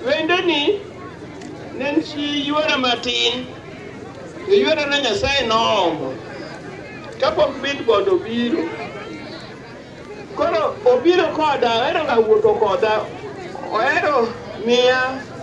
Wende ni nenchi yuara matin. Yuara na Nyasaye nomo. Kapok Billboard obiro. Koro obiro koda, ero ga wuotho koda. Oero miya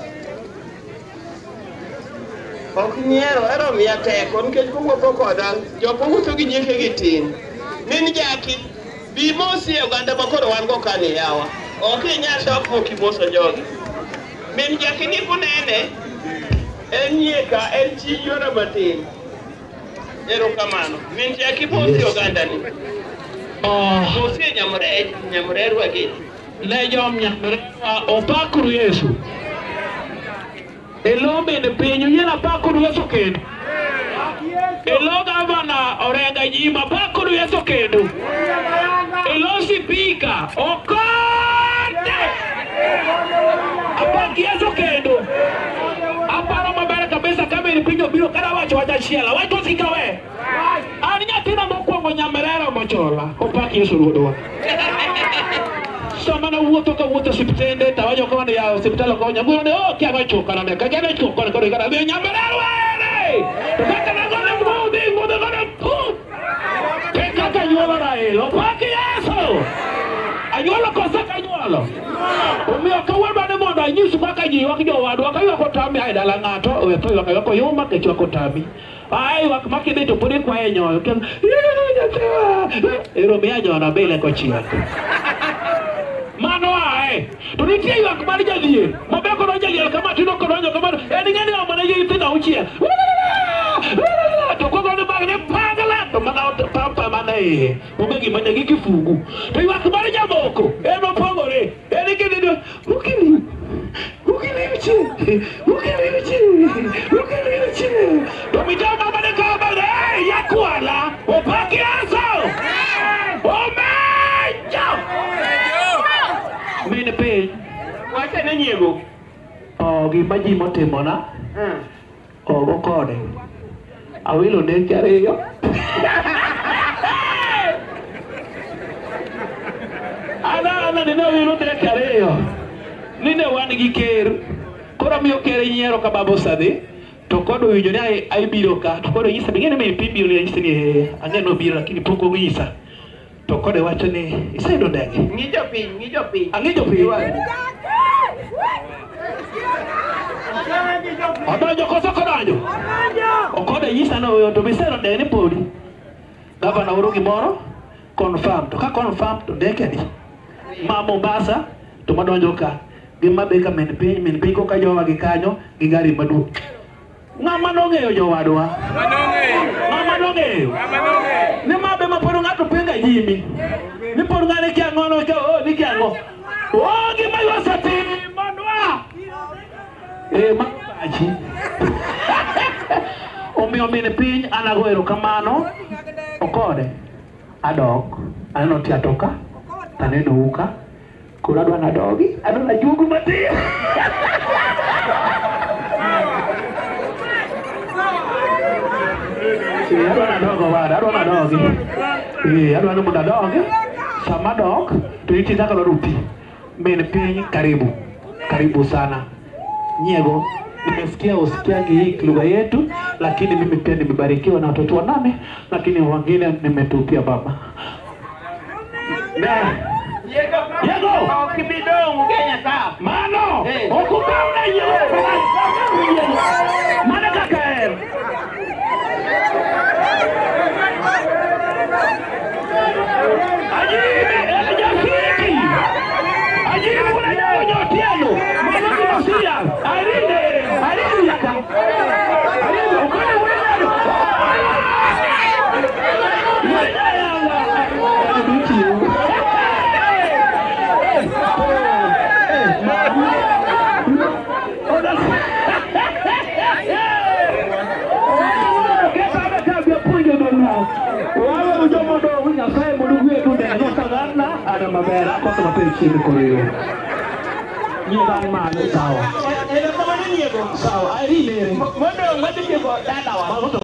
ok nyiero, ero miya teko nikech kowuotho koda, joko wuotho gi nyieke gi tin. Min Jacky, bi mosi oganda ma koro wan go kani yawa. Ok inyal dok mokimoso jogi. Min Jacky ni kunene, en nyieka, en chi yuara matin. Ero kamano. Min Jacky mosi oganda ni. Mosi nyamre wagi. Lejom nyamre opakuru Yesu. Elo bende pinyu yena pakuru Yesu kendo. Elo gavana Orenga Jima pakuru Yesu kendo. Elo sipika Okonde apaki Yesu kendo. Aparo maber kabisa kama ni pinyo biro kada wacho wajachiela. Wacho sikawe. Ani nyatina mokwongo nyamerera mochola. Opaki Yesu ruodwa. Sama na wuotho ka wuotho sipitende tawajo ko ne ya hospital ko nyamuro ne o kya ga choka na ka ga choka ko ga be nyamara wele to ka na go na mo de mo de ga pu ke ka nyola na elo pa ke Yesu ayola ko sa ka nyola o mi ka wa ba ne mo da nyisu ka ka ji wa ki jo wa do ka yo ko tami ai dala ngato o to yo ko yo ma ke cho ko tami ai wa ma ke de to pore kwa enyo ke ero me anyo na bele ko chia mano ae to nitie ywak mar jadhier mabeko no jaliel kama tino kodonjo kama en ng'eni omane yithi na uchiel to kogone mag ne pagala to mana pampa mana iye onge gima ne gi kifungu to ywak mar jamoko en opogore en kinido ukili to mitama mane kama yakwala opaki aso mene pe wacha ne nyiego gima ji motimona ogo kode awilo ne kariyo ana nina wilo ne kariyo nine wan gi ker koro miyo ker nyiero ka babo sadhi to kodo winjo ne ai biro ka to kodo nyisa bingene me pibio ne nyisa ni angeno biro lakini poko nyisa to kode wacho ni iseyudo ndege ng'ijo piny ang'ijo piny odonjo koso kodonjo okode nyisa no to biseyudo ndege ni podi gavana oro gimoro confirm to ka confirm to ndege ni ma Mombasa to madonjo ka gima be ka men piny ko ka jowa gi kanyo gi gari maduong' ng'ama nong'eyo jowadwa ng'ama nong'eyo ne mabe maporo ng'ato penga jimi ni por ng'ane kia ng'ono ka o ni kia ng'o o gima yosati manwa makachi omiyo mine piny anago erokamano okode adok aneno tiatoka taneno uka koro adwa nadogi adwa najuogu matin adwa nadogo wada adwa nadogi adwa mondo adogi sama dok to iti taka dwa rupi mine piny karibu sana nyiego nimesikia usikiangi lugha yetu lakini mimi pia nimebarikiwa na watoto wanane lakini wengine nimetupia baba Yego kibidong Kenya ta mano okukauna yego mana kakaer ada mabera kwa sababu chini koyo nyeba mano sawa ele kama ni nyego sawa ai ri mere mondo ngadi nyego dada wa